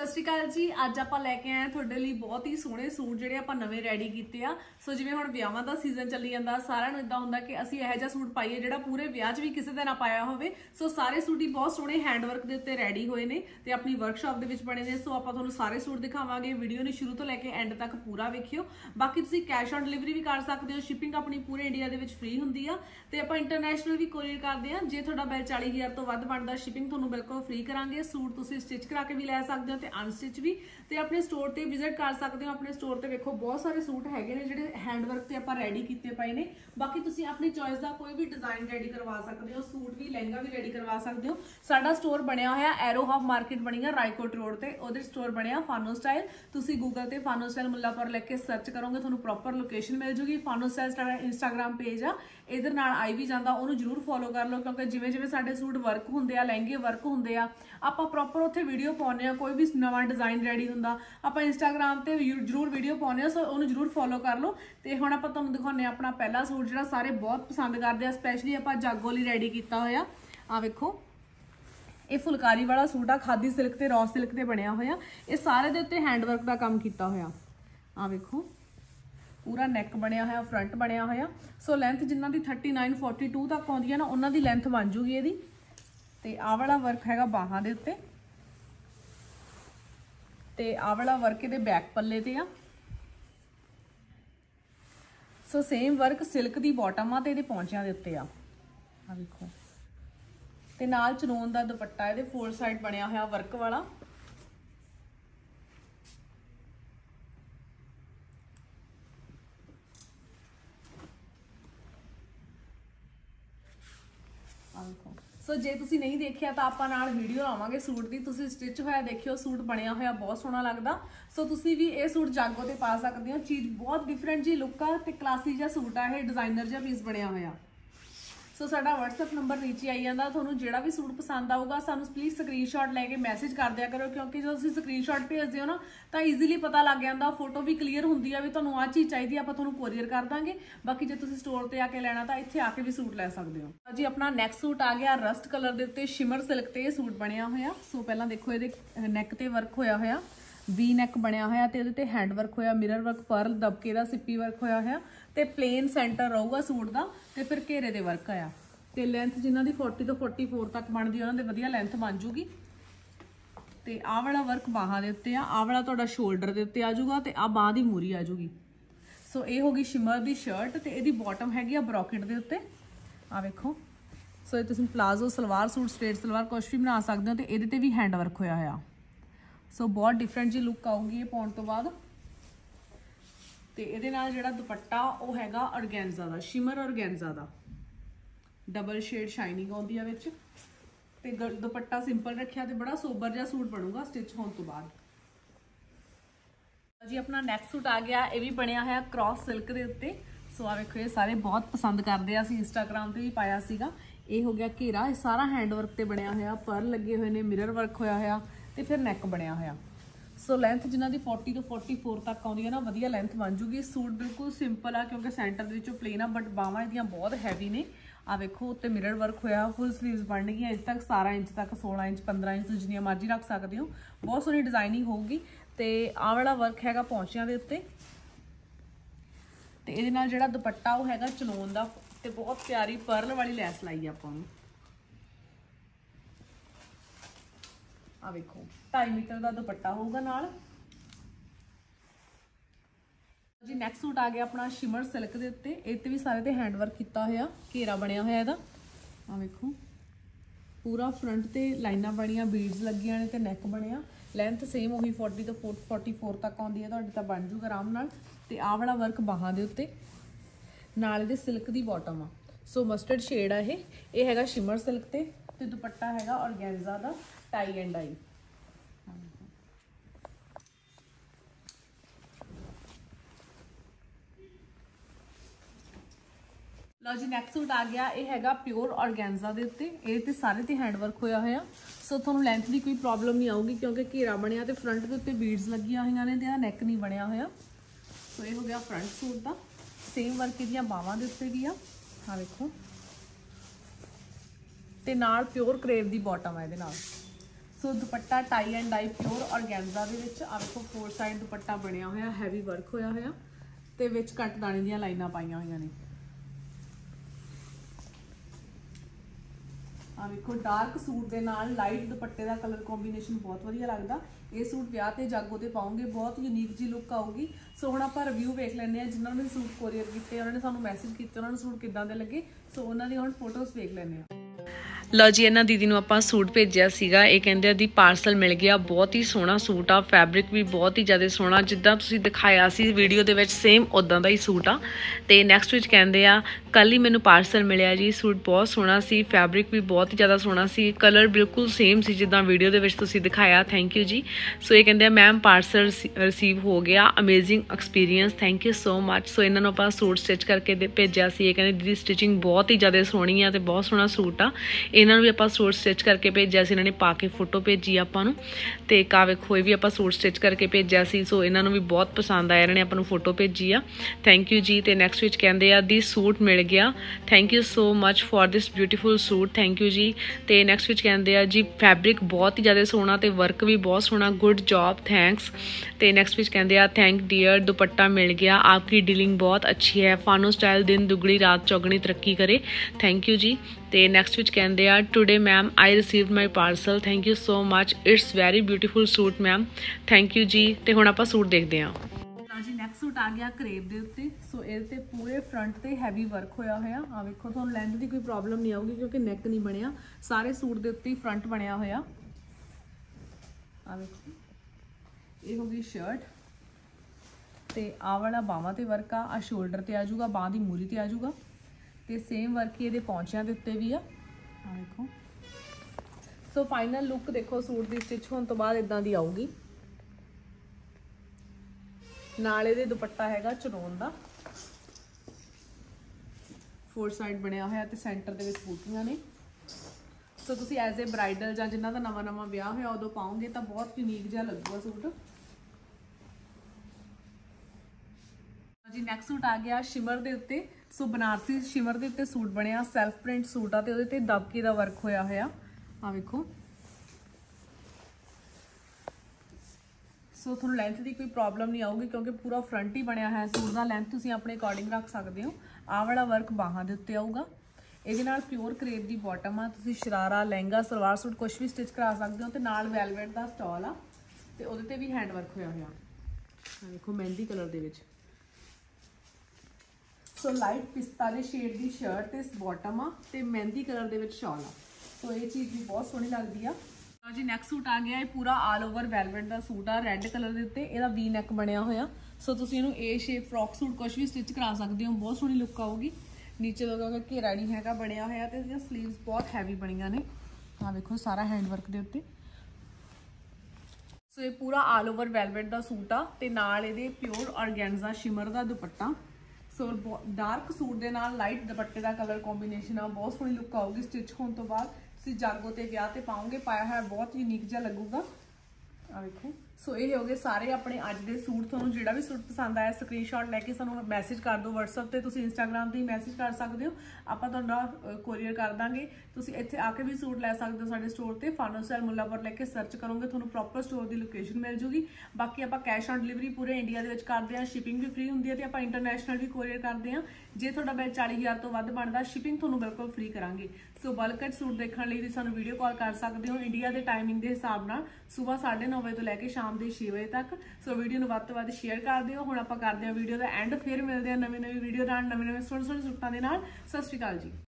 श्री अकाल जी। अज आप लैके आए थोड़े लिए बहुत ही सोहने सूट जिहड़े आपां नवे रैडी कीते आ। सो जिवें हुण विआहां दा सीजन चली जांदा, सारिआं नूं इदां हुंदा कि असीं इहो जिहा सूट पाईए जिहड़ा पूरे विआह 'च भी किसी दे ना पाया होवे। सो सारे सूट ही बहुत सोहने हैंडवर्क दे उत्ते रैडी होए ने ते अपनी वर्कशॉप दे विच बने ने। सो आपां तुहानूं सारे सूट दिखावांगे। वीडियो नूं शुरू तो लैके एंड तक पूरा वेखियो। बाकी तुसीं कैश ऑन डिलीवरी भी कर सकदे हो। शिपिंग अपनी पूरे इंडिया दे विच फ्री हुंदी आ ते आपां इंटरनैशनल भी कोरियर करदे आ। जे तुहाडा बिल 40,000 तो वध बनदा शिपिंग तुहानूं बिल्कुल फ्री करांगे। सूट तुसीं स्टिच करा के भी लै सकदे हो ते अनस्टिच भी। ते अपने स्टोर ते विजिट कर सकते हो। अपने स्टोर ते देखो बहुत सारे सूट हैगे ने जिहड़े हैंडवर्क ते आपां रेडी कीते पए ने। बाकी तुसीं अपनी चॉइस दा कोई भी डिजाइन रेडी करवा सकते हो, सूट भी लहंगा भी रेडी करवा सकते हो। साडा स्टोर बनिया होया एरो हब मार्केट बनी है रायकोट रोड ते, ओदे स्टोर बनिया फानो स्टाइल। तुसीं गूगल ते फानो स्टाइल मुल्लापुर लिख के सर्च करोगे तुहानूं प्रॉपर लोकेशन मिल जूगी। फानो स्टाइल इंस्टाग्राम पेज आ, इधर नाल आई भी जांदा, ओनू जरूर फॉलो कर लो क्योंकि जिवें जिवें साडे सूट वर्क हुंदे आ, लहंगे वर्क हुंदे आ, आपां प्रॉपर उत्थे वीडियो पाउने आ। कोई भी नवां डिजाइन रेडी हुंदा आपां इंस्टाग्राम ते जरूर वीडियो पाउने आ। सो ओनू जरूर फॉलो कर लो। ते हुण आपां तुहानूं दिखाउने आ अपना पहला सूट जिहड़ा सारे बहुत पसंद करदे आ। स्पैशली आपां जागो लई रेडी कीता होया। आ वेखो ये फुलकारी वाला सूट आ, खादी सिल्क ते रॉ सिल्क ते बनिया होया। ये सारे दे उत्ते हैंडवर्क दा काम कीता होया। आ वेखो पूरा नैक बनया होया, फ्रंट बनया होया। सो लेंथ जिन्हां दी 39-42 तक आउंदी है ना, उन्हां दी लेंथ बन जूगी इहदी। ते आ वाला वर्क हैगा बाहां दे उत्ते ते आ वाला वर्क इहदे बैक पल्ले ते आ। सो सेम वर्क सिल्क दी बॉटम आ ते इहदे पौंचियां दे उत्ते आ। आ देखो ते नाल चनोन दा दुपट्टा इहदे फोर साइड बनया होया वर्क वाला। सो जे तुसी नहीं देखिया तो आपां नाल वीडियो लावांगे सूट दी, तुसी स्टिच होया देखियो, सूट बनया होया बहुत सोहना लगदा। सो तुसी भी ये सूट जागो ते पा सकदे हो। चीज़ बहुत डिफरेंट जी लुक आ ते क्लासी जिहा सूट आ, ये डिजाइनर जिहा पीस बनया होया। सो साडा WhatsApp नंबर नीचे आई जांदा, तुहानूं जिहड़ा भी सूट पसंद आऊगा सानूं प्लीज़ स्क्रीनशॉट लैके मैसेज कर दिया करो क्योंकि जो तुसीं स्क्रीनशॉट भेजदे हो ना तो ईजीली पता लग जांदा, फोटो भी क्लीयर हुंदी आ भी तुहानूं आ चीज़ चाहिदी, आपां तुहानूं कोरियर कर दांगे। बाकी जे तुसीं स्टोर ते आके लैणा तां इत्थे आके भी सूट लै सकदे हो जी। अपना नैक्सट सूट आ गया रस्ट कलर दे उत्ते शिमर सिल्क ते सूट बनया होया। सो पहलां देखो इहदे नैक ते वर्क होया होया, वी नैक बनया होया ते इहदे ते हैंड वर्क होया, मिरर वर्क, पर्ल दबके दा सिप्पी वर्क होया होया ते प्लेन सेंटर रहूगा सूट दा ते फिर घेरे दे वर्क आया। ते लेंथ जिन्हां दी 40 तो 44 तक बनदी उन्हां दे वधिया लेंथ बन जूगी। ते आ वाला वर्क बाहां दे उत्ते आ, आ वाला तुहाडा शोल्डर दे उत्ते आ जाऊगा ते आ बांह दी मूरी आ जूगी। सो ये होगी शिमर दी शर्ट ते इहदी बॉटम हैगी आ ब्रॉकेट दे उत्ते। आ वेखो सो ये तुसीं palazzo salwar suit straight salwar कुछ भी बना सकदे हो ते इहदे ते भी हैंड वर्क होया होया। सो बहुत डिफरेंट जी लुक आऊगी ये पाउण तो बाद। ते इहदे नाल जिहड़ा दुपट्टा वो हैगा ऑर्गेन्जा दा, शिमर ऑर्गेन्जा दा, डबल शेड शाइनिंग आउंदी है विच ते दुपट्टा सिंपल रखिया ते बड़ा सोबर जिहा सूट बनूगा स्टिच होने तो बाद जी। अपना नैक्सट सूट आ गया, ये भी बनया है क्रॉस सिल्क के उत्ते। सो आ वेखो ये सारे बहुत पसंद करते हैं, असीं इंस्टाग्राम ते भी पाया सीगा। ये हो गया घेरा, ये सारा हैंडवर्क ते बनया होया, पर्ल लगे हुए ने, मिरर वर्क होया होया ते फिर नैक बनया होया। सो लेंथ जिन्हां दी 40 तो 44 तक आउंदी है ना, वधिया लेंथ बन जूगी। सूट बिल्कुल सिंपल आ क्योंकि सेंटर दे विचों प्लेन आ बट बावां इहदियां बहुत हैवी ने। आ वेखो उत्ते मिरर वर्क होया, फुल स्लीव्स बन गई इस तक 17 इंच तक, 16 इंच, 15 इंच, तुसीं जिन्नियां मर्जी रख सकदे हो। बहुत सोहनी डिजाइनिंग होगी। ते आ वाला वर्क हैगा पौंचियां दे उत्ते ते इहदे नाल जिहड़ा दुपट्टा वो हैगा चनोन दा ते बहुत प्यारी पर्ल वाली लैस लाई आपां नूं। आ वेखो 2.5 मीटर का दुपट्टा होगा नाल जी। नैक्सट सूट आ गया अपना शिमर सिल्क के उत्ते, इत्ते भी सारे ते हैंडवर्क किया होया, घेरा बनया होया इहदा। आ वेखो पूरा फ्रंट ते लाइनां बनियां, बीड्स लगियां ने ते नैक बनया। लेंथ सेम वही 40 तो 44 तक आउंदी है, तुहाडी तां बन जूगा आराम नाल। ते आ वाला वर्क बाहां दे उत्ते नाल इहदे सिल्क दी बॉटम आ। सो मस्टर्ड शेड आ ये हैगा शिमर सिल्क ते दुपट्टा हैगा ऑर्गेन्जा दा टाई एंड डाई। लो जी नैक्सट सूट आ गया, ये हैगा प्योर ऑर्गेन्जा दे उत्ते, ये ते सारे ते हैंडवर्क होया होया। सो तुहानूं लेंथ की कोई प्रॉब्लम नहीं आऊगी क्योंकि घेरा बनया ते फ्रंट के उत्ते बीड्स लगियां होईयां ने ते नैक नहीं बनया होया। सो ये हो गया फ्रंट सूट दा। सेम वर्क इहदियां बावां दे उत्ते भी आ। हाँ देखो ते नाल प्योर क्रेप दी बॉटम है इहदे नाल। So dupatta tie and dye pure organza ਦੇ ਵਿੱਚ ਆ ਵੇਖੋ 4 ਸਾਈਡ ਦੁਪੱਟਾ ਬਣਿਆ ਹੋਇਆ, ਹੈਵੀ ਵਰਕ ਹੋਇਆ ਹੋਇਆ ਤੇ ਵਿੱਚ ਕੱਟ ਦਾਣੇ ਦੀਆਂ ਲਾਈਨਾਂ ਪਾਈਆਂ ਹੋਈਆਂ ਨੇ। ਆ ਵੇਖੋ ਡਾਰਕ ਸੂਟ ਦੇ ਨਾਲ ਲਾਈਟ ਦੁਪੱਟੇ ਦਾ ਕਲਰ ਕੰਬੀਨੇਸ਼ਨ ਬਹੁਤ ਵਧੀਆ ਲੱਗਦਾ। ਇਹ ਸੂਟ ਵਿਆਹ ਤੇ ਜਾਗੋ ਤੇ ਪਾਉਂਗੇ, ਬਹੁਤ ਯੂਨੀਕ ਜੀ ਲੁੱਕ ਆਊਗੀ। ਸੋ ਹੁਣ ਆਪਾਂ ਰਿਵਿਊ ਵੇਖ ਲੈਂਦੇ ਆ। ਜਿਨ੍ਹਾਂ ਨੇ ਸੂਟ ਕੋਰੀਅਰ ਕੀਤੇ ਉਹਨਾਂ ਨੇ ਸਾਨੂੰ ਮੈਸੇਜ ਕੀਤੇ, ਉਹਨਾਂ ਨੂੰ ਸੂਟ ਕਿੱਦਾਂ ਦੇ ਲੱਗੇ। ਸੋ ਉਹਨਾਂ ਦੀ ਹੁਣ ਫੋਟੋਜ਼ ਵੇਖ ਲੈਂਦੇ ਆ। ਲਓ ਜੀ, ਇਹਨਾਂ ਦੀਦੀ ਨੂੰ ਆਪਾਂ ਸੂਟ ਭੇਜਿਆ ਸੀਗਾ। ਇਹ ਕਹਿੰਦੇ ਆ ਦੀ ਪਾਰਸਲ ਮਿਲ ਗਿਆ, ਬਹੁਤ ਹੀ ਸੋਹਣਾ ਸੂਟ ਆ, ਫੈਬਰਿਕ ਵੀ ਬਹੁਤ ਹੀ ਜ਼ਿਆਦਾ ਸੋਹਣਾ, ਜਿੱਦਾਂ ਤੁਸੀਂ ਦਿਖਾਇਆ ਸੀ ਵੀਡੀਓ ਦੇ ਵਿੱਚ ਸੇਮ ਉਦਾਂ ਦਾ ਹੀ ਸੂਟ ਆ। ਤੇ ਨੈਕਸਟ ਵਿੱਚ ਕਹਿੰਦੇ ਆ ਕੱਲ ਹੀ ਮੈਨੂੰ ਪਾਰਸਲ ਮਿਲਿਆ ਜੀ, ਸੂਟ ਬਹੁਤ ਸੋਹਣਾ ਸੀ, ਫੈਬਰਿਕ ਵੀ ਬਹੁਤ ਹੀ ਜ਼ਿਆਦਾ ਸੋਹਣਾ ਸੀ, ਕਲਰ ਬਿਲਕੁਲ ਸੇਮ ਸੀ ਜਿੱਦਾਂ ਵੀਡੀਓ ਦੇ ਵਿੱਚ ਤੁਸੀਂ ਦਿਖਾਇਆ। ਥੈਂਕ ਯੂ ਜੀ। ਸੋ ਇਹ ਕਹਿੰਦੇ ਆ ਮੈਮ ਪਾਰਸਲ ਰਿਸੀਵ ਹੋ ਗਿਆ, amazing experience, thank you so much. So ਇਹਨਾਂ ਨੂੰ ਆਪਾਂ ਸੂਟ ਸਟਿਚ ਕਰਕੇ ਭੇਜਿਆ ਸੀ। ਇਹ ਕਹਿੰਦੇ ਦੀਦੀ ਸਟਿਚਿੰਗ ਬਹੁਤ ਹੀ ਜ਼ਿਆਦਾ ਸੋਹਣੀ ਆ ਤੇ ਬਹੁਤ ਸੋਹਣਾ ਸੂਟ ਆ। ਇਹਨਾਂ ਨੂੰ ਵੀ ਆਪਾਂ ਸੂਟ ਸਟਿਚ ਕਰਕੇ ਭੇਜਿਆ ਸੀ, ਇਹਨਾਂ ਨੇ ਪਾ ਕੇ ਫੋਟੋ ਭੇਜੀ ਆਪਾਂ ਨੂੰ। ਤੇ ਕਾ ਵੇਖੋ ਇਹ ਵੀ ਆਪਾਂ ਸੂਟ ਸਟਿਚ ਕਰਕੇ ਭੇਜਿਆ ਸੀ। ਸੋ ਇਹਨਾਂ ਨੂੰ ਵੀ ਬਹੁਤ ਪਸੰਦ ਆਇਆ, ਇਹਨਾਂ ਨੇ ਆਪਾਂ ਨੂੰ ਫੋਟੋ ਭੇਜੀ ਆ। ਥੈਂਕ ਯੂ ਜੀ। ਤੇ ਨੈਕਸਟ ਵਿੱਚ ਕਹਿੰਦੇ ਆ ਦੀ ਸੂਟ ਮਿਲ ਗਿਆ, thank you so much for this beautiful suit, thank you ਜੀ। ਤੇ ਨੈਕਸਟ ਵਿੱਚ ਕਹਿੰਦੇ ਆ ਜੀ ਫੈਬਰਿਕ ਬਹੁਤ ਹੀ ਜ਼ਿਆਦਾ ਸੋਹਣਾ ਤੇ ਵਰਕ ਵੀ ਬਹੁਤ ਸੋਹਣਾ, ਗੁੱਡ ਜॉब, थैंक्स। ਤੇ ਨੈਕਸਟ ਵਿੱਚ ਕਹਿੰਦੇ ਆ ਥੈਂਕ ਡੀਅਰ, ਦੁਪੱਟਾ ਮਿਲ ਗਿਆ, आपकी डीलिंग बहुत अच्छी है, फानो स्टाइल दिन दुगनी रात चौगनी तरक्की करे, थैंक यू जी। ਤੇ ਨੈਕਸਟ ਵਿੱਚ ਕਹਿੰਦੇ ਆ today ma'am I received my parcel, thank you so much, it's very beautiful suit ma'am, thank you ਜੀ। ਤੇ ਹੁਣ ਆਪਾਂ ਸੂਟ ਦੇਖਦੇ ਹਾਂ ਜੀ। ਨੈਕਸਟ ਸੂਟ ਆ ਗਿਆ ਕਰੇਪ ਦੇ ਉੱਤੇ। ਸੋ ਇਹਦੇ ਤੇ ਪੂਰੇ ਫਰੰਟ ਤੇ ਹੈਵੀ ਵਰਕ ਹੋਇਆ ਹੋਇਆ। ਆ ਵੇਖੋ ਤੁਹਾਨੂੰ ਲੈਂਥ ਦੀ ਕੋਈ ਪ੍ਰੋਬਲਮ ਨਹੀਂ ਆਊਗੀ ਕਿਉਂਕਿ ਨੈਕ ਨਹੀਂ ਬਣਿਆ, ਸਾਰੇ ਸੂਟ ਦੇ ਉੱਤੇ ਹੀ ਫਰੰਟ ਬਣਿਆ ਹੋਇਆ। ਆ ਵੇਖੋ ਇਹ ਹੋ ਗਈ ਸ਼ਰਟ ਤੇ ਆਹ ਵਾਲਾ ਬਾਹਾਂ ਤੇ ਵਰਕ ਆ ਸ਼ੋਲਡਰ ਤੇ ਆ ਜਾਊਗਾ, ਬਾਹ ਦੀ ਮੂਰੀ ਤੇ ਆ ਜਾਊਗਾ ਤੇ ਸੇਮ ਵਰਕ ਹੀ ਇਹਦੇ ਪੌਂਚਿਆਂ ਦੇ ਉੱਤੇ ਵੀ ਆ ਦੇਖੋ। ਸੋ ਫਾਈਨਲ ਲੁੱਕ ਦੇਖੋ ਸੂਟ ਦੀ ਸਟਿਚ ਹੋਣ ਤੋਂ ਬਾਅਦ ਇਦਾਂ ਦੀ ਆਊਗੀ। ਨਾਲ ਇਹਦੇ ਦੁਪੱਟਾ ਹੈਗਾ ਚਨੋਨ ਦਾ, 4 ਸਾਈਡ ਬਣਿਆ ਹੋਇਆ ਤੇ ਸੈਂਟਰ ਦੇ ਵਿੱਚ ਬੂਟੀਆਂ ਨੇ। ਸੋ ਤੁਸੀਂ ਐਜ਼ ਏ ਬ੍ਰਾਈਡਲ ਜਾਂ ਜਿਨ੍ਹਾਂ ਦਾ ਨਵਾਂ ਵਿਆਹ ਹੋਇਆ ਉਦੋਂ ਪਾਉਂਗੇ ਤਾਂ ਬਹੁਤ ਯੂਨੀਕ ਜਿਹਾ ਲੱਗੂਗਾ ਸੂਟ ਜੀ। ਨੈਕਸਟ ਸੂਟ ਆ ਗਿਆ ਸ਼ਿਮਰ ਦੇ ਉੱਤੇ। ਸੋ ਬਨਾਰਸੀ ਸ਼ਿਮਰ ਦੇ ਉੱਤੇ ਸੂਟ ਬਣਿਆ, ਸੈਲਫ ਪ੍ਰਿੰਟ ਸੂਟ ਆ ਤੇ ਉਹਦੇ ਤੇ ਦਬਕੇ ਦਾ ਵਰਕ ਹੋਇਆ ਹੋਇਆ। ਆ ਵੇਖੋ ਸੋ ਤੁਹਾਨੂੰ ਲੈਂਥ ਦੀ ਕੋਈ ਪ੍ਰੋਬਲਮ ਨਹੀਂ ਆਊਗੀ ਕਿਉਂਕਿ ਪੂਰਾ ਫਰੰਟ ਹੀ ਬਣਿਆ ਹੈ ਸੂਟ ਦਾ। ਲੈਂਥ ਤੁਸੀਂ ਆਪਣੇ ਅਕੋਰਡਿੰਗ ਰੱਖ ਸਕਦੇ ਹੋ। ਆਹ ਵਾਲਾ ਵਰਕ ਬਾਹਾਂ ਦੇ ਉੱਤੇ ਆਊਗਾ। ਇਹਦੇ ਨਾਲ ਪਿਓਰ ਕਰੇਪ ਦੀ ਬਾਟਮ ਆ, ਤੁਸੀਂ ਸ਼ਰਾਰਾ, ਲਹਿੰਗਾ, ਸਲਵਾਰ ਸੂਟ ਕੁਝ ਵੀ ਸਟਿਚ ਕਰਾ ਸਕਦੇ ਹੋ। ਤੇ ਨਾਲ ਵੈਲਵੇਟ ਦਾ ਸਟਾਲ ਆ ਤੇ ਉਹਦੇ ਤੇ ਵੀ ਹੈਂਡ ਵਰਕ ਹੋਇਆ ਹੋਇਆ। ਆ ਵੇਖੋ ਮਹਿੰਦੀ ਕਲਰ ਦੇ ਵਿੱਚ। ਸੋ ਲਾਈਟ ਪਿਸਤਾ ਦੇ ਸ਼ੇਡ ਦੀ ਸ਼ਰਟ ਤੇ ਬਾਟਮ ਆ ਤੇ ਮਹਿੰਦੀ ਕਲਰ ਦੇ ਵਿੱਚ ਸ਼ਾਲ ਆ। ਸੋ ਇਹ ਚੀਜ਼ ਵੀ ਬਹੁਤ ਸੋਹਣੀ ਲੱਗਦੀ ਆ ਜੀ। ਨੈਕਸਟ ਸੂਟ ਆ ਗਿਆ ਇਹ ਪੂਰਾ ਆਲ ਓਵਰ ਵੈਲਵੇਟ ਦਾ ਸੂਟ ਆ, ਰੈੱਡ ਕਲਰ ਦੇ ਉੱਤੇ ਇਹਦਾ ਵੀ ਨੈਕ ਬਣਿਆ ਹੋਇਆ। ਸੋ ਤੁਸੀਂ ਇਹਨੂੰ ਏ ਸ਼ੇਪ ਫਰੋਕ ਸੂਟ ਕੁਝ ਵੀ ਸਟਿਚ ਕਰਾ ਸਕਦੇ ਹੋ, ਬਹੁਤ ਸੋਹਣੀ ਲੁੱਕ ਆਊਗੀ। ਨੀਚੇ ਦਾ ਘੇਰਾ ਨਹੀਂ ਹੈਗਾ ਬਣਿਆ ਹੋਇਆ ਤੇ ਇਹਦੀਆਂ ਸਲੀਵਸ ਬਹੁਤ ਹੈਵੀ ਬਣੀਆਂ ਨੇ। ਆ ਵੇਖੋ ਸਾਰਾ ਹੈਂਡ ਵਰਕ ਦੇ ਉੱਤੇ। ਸੋ ਇਹ ਪੂਰਾ ਆਲ ਓਵਰ ਵੈਲਵੇਟ ਦਾ ਸੂਟ ਆ ਤੇ ਨਾਲ ਇਹਦੇ ਪਿਓਰ ਔਰਗੈਂਜ਼ਾ ਸ਼ਿਮਰ ਦਾ ਦੁਪੱਟਾ। ਸੋ ਡਾਰਕ ਸੂਟ ਦੇ ਨਾਲ ਲਾਈਟ ਦੁਪੱਟੇ ਦਾ ਕਲਰ ਕੰਬੀਨੇਸ਼ਨ ਆ, ਬਹੁਤ ਸੋਹਣੀ ਲੁੱਕ ਆਊਗੀ ਸਟਿਚ ਹੋਣ ਤੋਂ ਬਾਅਦ। ਤੁਸੀਂ ਜਾਗੋ ਤੇ ਵਿਆਹ ਤੇ ਪਾਉਂਗੇ, ਪਾਇਆ ਹੋਇਆ ਬਹੁਤ ਯੂਨੀਕ ਜਿਹਾ ਲੱਗੂਗਾ। ਆ ਵੇਖੋ ਸੋ ਇਹ ਹੋ ਗਏ ਸਾਰੇ ਆਪਣੇ ਅੱਜ ਦੇ ਸੂਟ। ਤੁਹਾਨੂੰ ਜਿਹੜਾ ਵੀ ਸੂਟ ਪਸੰਦ ਆਇਆ ਸਕਰੀਨਸ਼ਾਟ ਲੈ ਕੇ ਸਾਨੂੰ ਮੈਸੇਜ ਕਰ ਦਿਓ WhatsApp ਤੇ, ਤੁਸੀਂ Instagram ਤੇ ਹੀ ਮੈਸੇਜ ਕਰ ਸਕਦੇ ਹੋ, ਆਪਾਂ ਤੁਹਾਡਾ ਕੋਰੀਅਰ ਕਰ ਦਾਂਗੇ। ਤੁਸੀਂ ਇੱਥੇ ਆ ਕੇ ਵੀ ਸੂਟ ਲੈ ਸਕਦੇ ਹੋ ਸਾਡੇ ਸਟੋਰ ਤੇ। ਫਾਨੋ ਸਟਾਈਲ ਮੁੱਲਾਪੁਰ ਲੈ ਕੇ ਸਰਚ ਕਰੋਗੇ ਤੁਹਾਨੂੰ ਪ੍ਰੋਪਰ ਸਟੋਰ ਦੀ ਲੋਕੇਸ਼ਨ ਮਿਲ ਜੂਗੀ। ਬਾਕੀ ਆਪਾਂ ਕੈਸ਼ ਔਨ ਡਿਲੀਵਰੀ ਪੂਰੇ ਇੰਡੀਆ ਦੇ ਵਿੱਚ ਕਰਦੇ ਹਾਂ, ਸ਼ਿਪਿੰਗ ਵੀ ਫ੍ਰੀ ਹੁੰਦੀ ਹੈ ਤੇ ਆਪਾਂ ਇੰਟਰਨੈਸ਼ਨਲ ਵੀ ਕੋਰੀਅਰ ਕਰਦੇ ਹਾਂ। ਜੇ ਤੁਹਾਡਾ ਬਿੱਲ 40,000 ਤੋਂ ਵੱਧ ਬਣਦਾ ਸ਼ਿਪਿੰਗ ਤੁਹਾਨੂੰ ਬਿਲਕੁਲ ਫ੍ਰੀ ਕਰਾਂਗੇ। ਸੋ ਬਲਕ ਸੂਟ ਦੇਖਣ ਲਈ ਤੁਸੀਂ ਸਾਨੂੰ ਵੀਡੀਓ ਕਾਲ ਕਰ ਸਕਦੇ ਹੋ ਇੰਡੀਆ ਦੇ ਟਾਈਮਿੰਗ ਦੇ ਹਿਸਾਬ ਨਾਲ, ਸਵੇਰ 9:30 ਵਜੇ ਤੋਂ ਲੈ ਕੇ ਸ਼ਾਮ ਦੇ 6 ਵਜੇ ਤੱਕ। ਸੋ ਵੀਡੀਓ ਨੂੰ ਵੱਧ ਤੋਂ ਵੱਧ ਸ਼ੇਅਰ ਕਰ ਦਿਓ। ਹੁਣ ਆਪਾਂ ਕਰਦੇ ਹਾਂ ਵੀਡੀਓ ਦਾ ਐਂਡ, ਫਿਰ ਮਿਲਦੇ ਹਾਂ ਨਵੀਂ ਵੀਡੀਓ ਨਾਲ, ਨਵੇਂ ਸੋਹਣੇ ਸੂਟਾਂ ਦੇ ਨਾਲ। ਸਤਿ ਸ਼੍ਰੀ ਅਕਾਲ ਜੀ।